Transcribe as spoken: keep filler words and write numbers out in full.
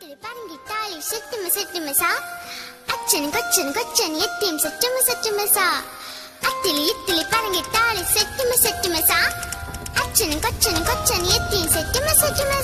ഇത്തിരി പറങ്കിട്ടാളി സെറ്റുമ സെറ്റുമ സാ അച്ഛനും കൊച്ചനും കൊച്ചൻ എത്തിയും സെറ്റുമ സെറ്റുമ സാ അത്തിലി ഇത്തിലി പറങ്കിട്ടാളി സെറ്റുമ സെറ്റുമ സാ അച്ഛനും കൊച്ചനും കൊച്ചൻ എത്തിയും സെറ്റുമ സെറ്റുമ